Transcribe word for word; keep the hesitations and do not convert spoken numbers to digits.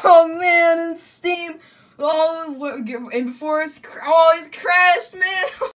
Oh man, and Steam. Oh, and before it's, oh, it's crashed, man.